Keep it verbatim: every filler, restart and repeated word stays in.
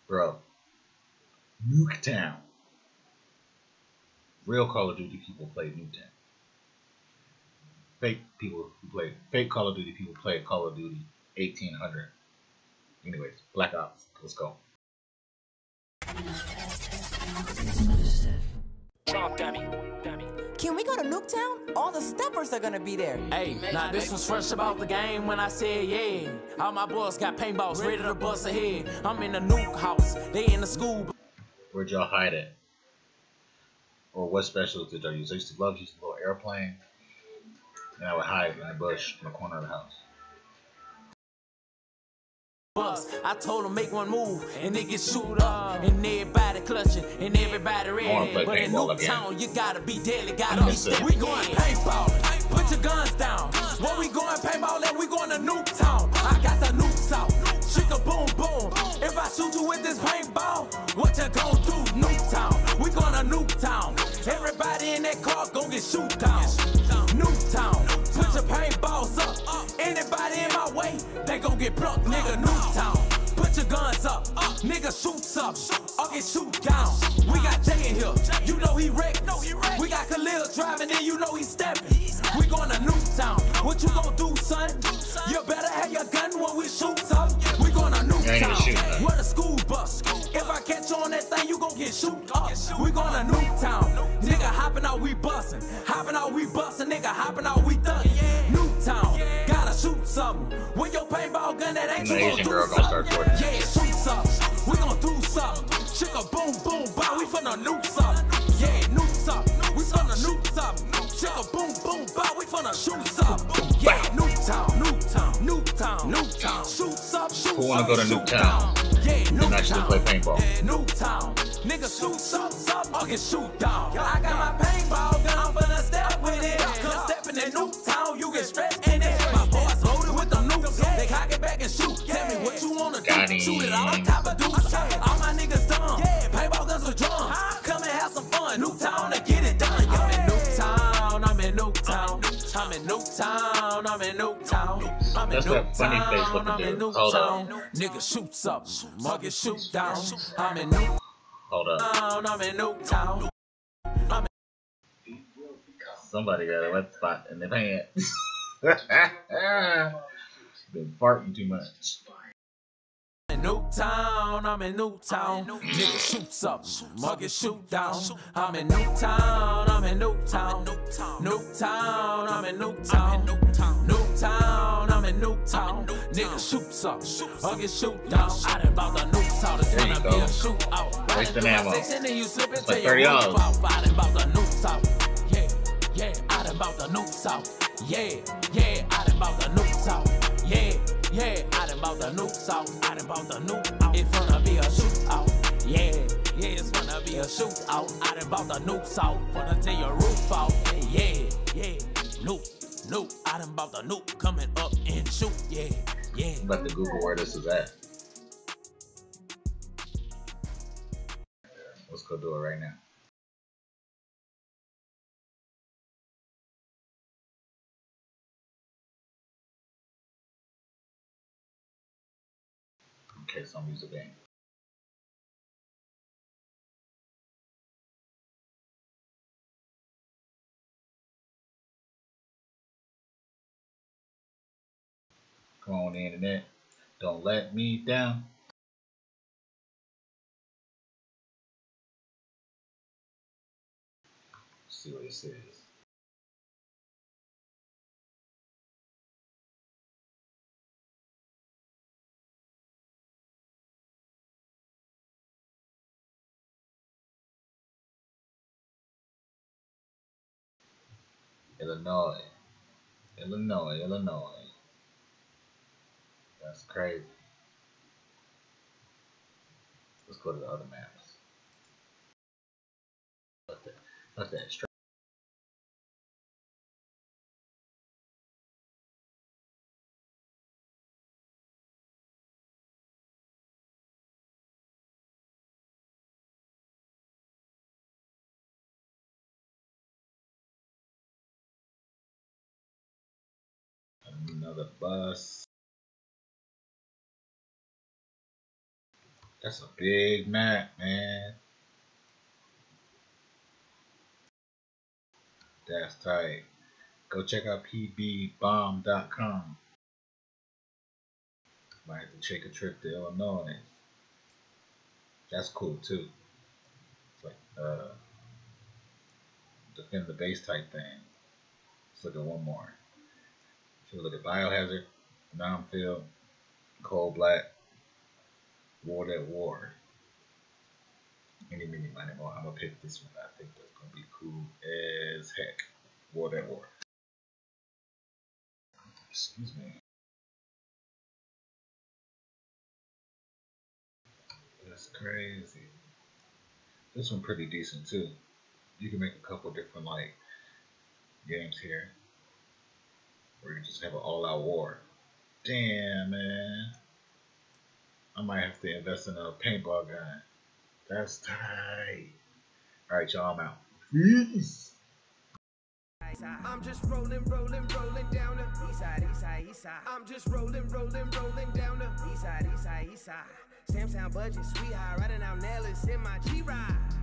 Bro, Nuketown. Real Call of Duty people play Nuketown. Fake people who play fake Call of Duty people play Call of Duty eighteen hundred. Anyways, Black Ops. Let's go. Can we go to Nuketown? All the steppers are gonna be there. Hey, now this was fresh about the game when I said yeah. All my boys got paintballs ready to bust ahead. I'm in the nuke house, they in the school. Where'd y'all hide at? Or what specials did y'all use? I used to love using a little airplane, and I would hide in the bush in the corner of the house. I told him make one move and they get shoot up and everybody clutching and everybody ready. But in Nuketown you gotta be deadly, gotta be steady. We going paintball, put your guns down. When we going paintball, then we going to Nuketown. I got the nukes out, shika boom boom. If I shoot you with this paintball, what you gon' do? Nuketown, we going to Nuketown. Everybody in that car gon' get shoot down. Nuketown, put your paintballs up. Anybody in my way, they gon' get plucked, nigga. Nuketown, put your guns up. Nigga shoots up, or get shoot down. We got Jay in here, you know he wrecked. We got Khalil driving in, you know he stepping. We going to Nuketown, what you gon' do, son? You better have your gun when we shoot up. We going to Nuketown, where the school bus. If I catch you on that thing, you gon' get shoot up. We going to Nuketown, nigga hopping out, we bustin'. Hopping out, we bustin', nigga hopping out, we thuggin'. Nuketown, gotta shoot something. With your paintball gun, that ain't you gon' do something. Yeah, shoot something, we gon' do something. Chicka boom boom, bow, we finna nuke something. Yeah, nuke something, we finna nuke something. Chicka boom boom, bow, we finna shoot something. Yeah, Nuketown, Nuketown, Nuketown, Nuketown. Shoot something, shoot something. Who wanna go to Nuketown? Yeah, Nuketown. And actually play paintball. Nuketown, nigga shoot something, something, or get shoot down. I got my paintball gun, I'm finna step with it. Cause stepping in Nuketown, you get stressed in it. My boys loaded with the nukes, they cock it back and shoot. Tell me what you wanna do, shoot it all on top of dukes. All my niggas dumb, paintball guns with drums. Come and have some fun, Nuketown to get it done. I'm in Nuketown, I'm in Nuketown. I'm in Nuketown, I'm in Nuketown. I'm in That's that funny face Nuketown, looking I'm in dude. Hold up. Nuketown. Nigga shoots up, muggy shoot down. I'm in Nuketown, Hold up. I'm in Nuketown. I'm in Somebody got a wet spot in their pants. Been farting too much. Nuketown, I'm in Nuketown. Nigga shoots up, muggy shoot down. I'm in Nuketown, I'm in Nuketown. Nuketown, I'm in Nuketown. Nuketown, I'm in Nuketown. Nigga shoots up, muggy shoot down. I done bought the Nuketown, it's gonna be a shootout. Wasting ammo. It's like thirty dollars. I done bought the Nuketown. Yeah, yeah, I done bought the Nuketown. Yeah, yeah, I done bought the Nuketown. Yeah. Yeah, I done bought the nukes out. I done bought the nuke out. It's gonna be a shootout. Yeah, yeah, it's gonna be a shootout. I done bought the nukes out. Gonna tear your roof out. Yeah, yeah, nuke, nuke. I done bought the nuke coming up and shoot. Yeah, yeah. I'm about to Google where this is at. Let's go do it right now. Okay, so I'm using game. Come on, internet. Don't let me down. Let's see what it says. Illinois, Illinois, Illinois. That's crazy. Let's go to the other maps. Let that, let that straight. Another bus. That's a big map, man. That's tight. Go check out P B bomb dot com. Might have to take a trip to Illinois. That's cool too. It's like uh, defend the base type thing. Let's look at one more. So we look at Biohazard, Nomfield, Cold Black, War at War. Many, many, many more. I'm gonna pick this one. I think that's gonna be cool as heck. War at War. Excuse me. That's crazy. This one pretty decent too. You can make a couple different like games here, where you just have an all-out war. Damn, man. I might have to invest in a paintball gun. That's tight. Alright, y'all, I'm out. Peace. I'm just rolling, rolling, rolling down the east side, east side, east side. I'm just rolling, rolling, rolling down the east side, east side, east side. Sam's Town budget, sweet high, riding out Nellis in my G-Ride.